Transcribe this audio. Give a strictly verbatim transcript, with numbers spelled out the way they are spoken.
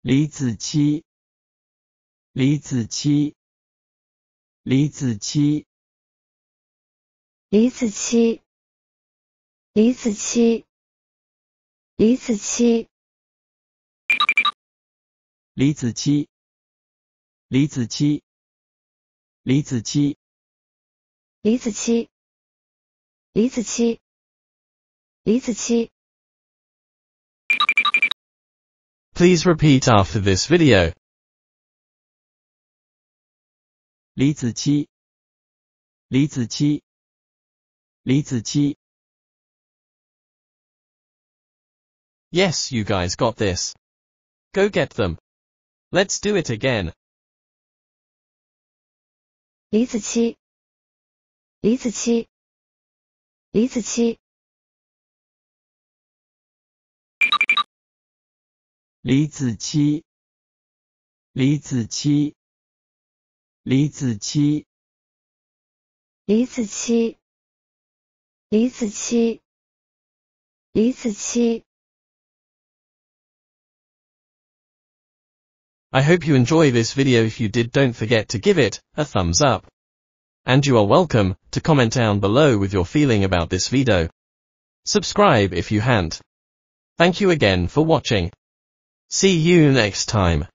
李子柒，李子柒，李子柒， 李子柒，李子柒，李子柒， 李子柒，李子柒，李子柒， 李子柒，李子柒，李子柒。 Please repeat after this video. 李子柒，李子柒，李子柒。 Yes, you guys got this. Go get them. Let's do it again. 李子柒，李子柒，李子柒。 李子柒，李子柒，李子柒， 李子柒，李子柒，李子柒。 I hope you enjoy this video. If you did, don't forget to give it a thumbs up. And you are welcome to comment down below with your feeling about this video. Subscribe if you haven't. Thank you again for watching. See you next time.